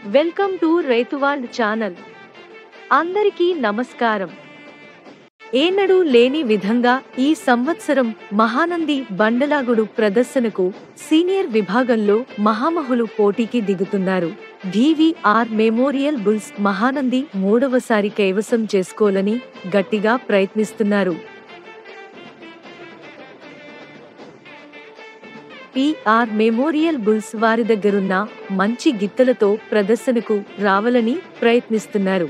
Welcome to రైతువాల్డ్ channel. అందరికీ నమస్కారం. ఏన్నడూ లేని విధంగా ఈ సంవత్సరం మహానంది బండలాగుడు ప్రదర్శనకు సీనియర్ విభాగంలో మహామహులు పోటీకి దిగుతున్నారు. ఢీవీఆర్ మెమోరియల్ బుల్స్ మహానంది మూడవసారి కైవసం చేసుకోవాలని గట్టిగా ప్రయత్నిస్తున్నారు. పీఆర్ మెమోరియల్ బుల్స్ వారి దగ్గరున్న మంచి గిత్తలతో ప్రదర్శనకు రావాలని ప్రయత్నిస్తున్నారు.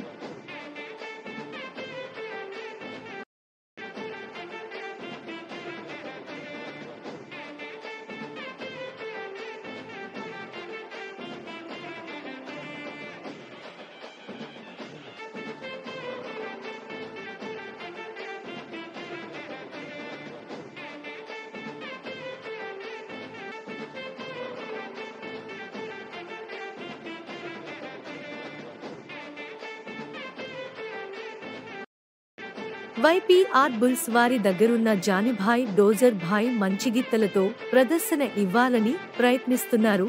వైపీఆర్ బుల్స్ వారి దగ్గరున్న జానిభాయ్ డోజర్ భాయ్ మంచి గిత్తలతో ప్రదర్శన ఇవ్వాలని ప్రయత్నిస్తున్నారు.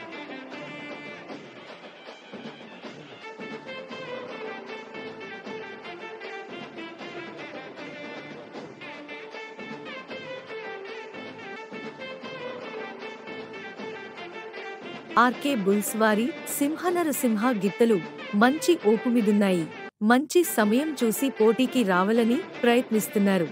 ఆర్కే బుల్స్ వారి సింహనరసింహ గిత్తలు మంచి ఊపుమిదున్నాయి. మంచి సమయం చూసి పోటీకి రావాలని ప్రయత్నిస్తున్నారు.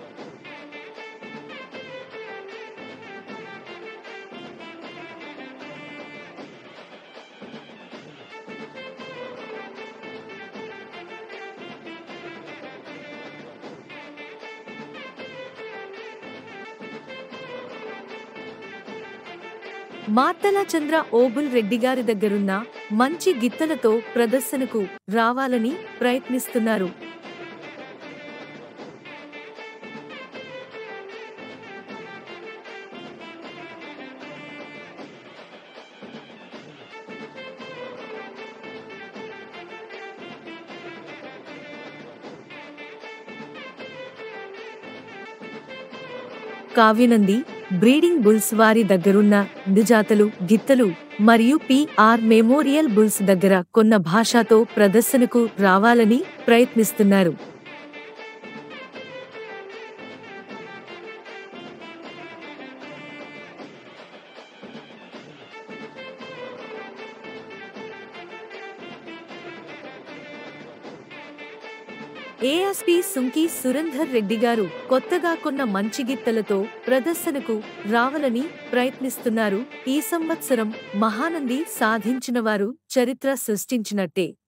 మార్తల చంద్ర ఓబుల్ రెడ్డిగారి దగ్గరున్న మంచి గిత్తలతో ప్రదర్శనకు రావాలని ప్రయత్నిస్తున్నారు. కావ్యనంది బ్రీడింగ్ బుల్స్ వారి దగ్గరున్న నిజాతలు గిత్తలు మరియు పీఆర్ మెమోరియల్ బుల్స్ దగ్గర కొన్న భాషతో ప్రదర్శనకు రావాలని ప్రయత్నిస్తున్నారు. ఏఎస్పీ సుంకి సురేందర్ రెడ్డి గారు కొత్తగా కొన్న మంచి గిత్తలతో ప్రదర్శనకు రావాలని ప్రయత్నిస్తున్నారు. ఈ సంవత్సరం మహానంది సాధించినవారు చరిత్ర సృష్టించినట్టే.